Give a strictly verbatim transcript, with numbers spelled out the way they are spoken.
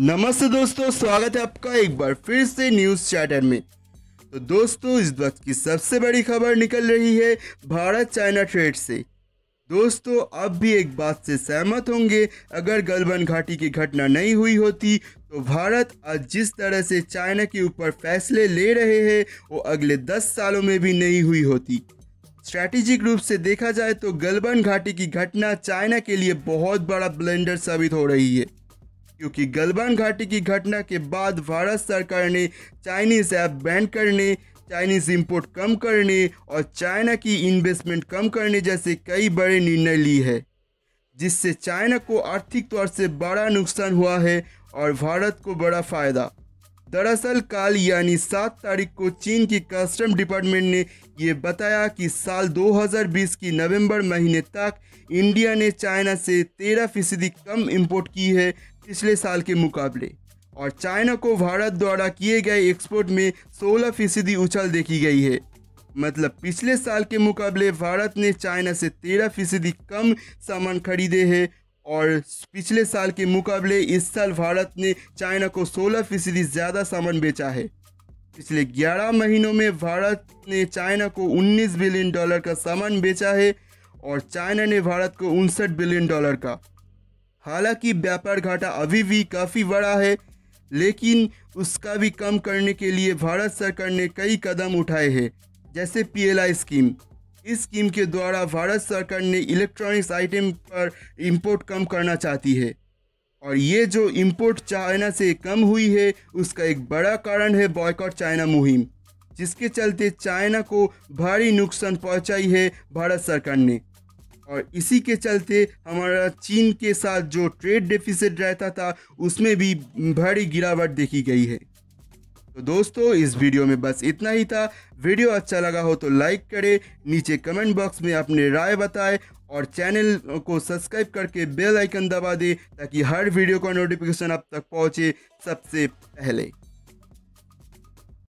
नमस्ते दोस्तों, स्वागत है आपका एक बार फिर से न्यूज़ चैटर में। तो दोस्तों, इस वक्त की सबसे बड़ी खबर निकल रही है भारत चाइना ट्रेड से। दोस्तों, आप भी एक बात से सहमत होंगे, अगर गलवान घाटी की घटना नहीं हुई होती तो भारत आज जिस तरह से चाइना के ऊपर फैसले ले रहे हैं वो अगले दस सालों में भी नहीं हुई होती। स्ट्रैटेजिक रूप से देखा जाए तो गलवान घाटी की घटना चाइना के लिए बहुत बड़ा ब्लेंडर साबित हो रही है, क्योंकि गलवान घाटी की घटना के बाद भारत सरकार ने चाइनीज़ ऐप बैन करने, चाइनीज़ इंपोर्ट कम करने और चाइना की इन्वेस्टमेंट कम करने जैसे कई बड़े निर्णय लिए हैं, जिससे चाइना को आर्थिक तौर से बड़ा नुकसान हुआ है और भारत को बड़ा फ़ायदा। दरअसल कल यानी सात तारीख को चीन की कस्टम डिपार्टमेंट ने ये बताया कि साल दो हज़ार बीस की नवंबर महीने तक इंडिया ने चाइना से तेरह फीसदी कम इंपोर्ट की है पिछले साल के मुकाबले, और चाइना को भारत द्वारा किए गए एक्सपोर्ट में सोलह फीसदी उछाल देखी गई है। मतलब पिछले साल के मुकाबले भारत ने चाइना से तेरह फीसदी कम सामान खरीदे हैं और पिछले साल के मुकाबले इस साल भारत ने चाइना को सोलह फीसदी ज़्यादा सामान बेचा है। पिछले ग्यारह महीनों में भारत ने चाइना को उन्नीस बिलियन डॉलर का सामान बेचा है और चाइना ने भारत को उनसठ बिलियन डॉलर का। हालांकि व्यापार घाटा अभी भी काफ़ी बड़ा है, लेकिन उसका भी कम करने के लिए भारत सरकार ने कई कदम उठाए हैं, जैसे पी एल आई स्कीम। इस स्कीम के द्वारा भारत सरकार ने इलेक्ट्रॉनिक्स आइटम पर इंपोर्ट कम करना चाहती है, और ये जो इंपोर्ट चाइना से कम हुई है उसका एक बड़ा कारण है बॉयकॉट चाइना मुहिम, जिसके चलते चाइना को भारी नुकसान पहुंचाई है भारत सरकार ने, और इसी के चलते हमारा चीन के साथ जो ट्रेड डेफिसिट रहता था उसमें भी भारी गिरावट देखी गई है। तो दोस्तों, इस वीडियो में बस इतना ही था। वीडियो अच्छा लगा हो तो लाइक करें, नीचे कमेंट बॉक्स में अपने राय बताएं और चैनल को सब्सक्राइब करके बेल आइकन दबा दें ताकि हर वीडियो का नोटिफिकेशन आप तक पहुंचे सबसे पहले।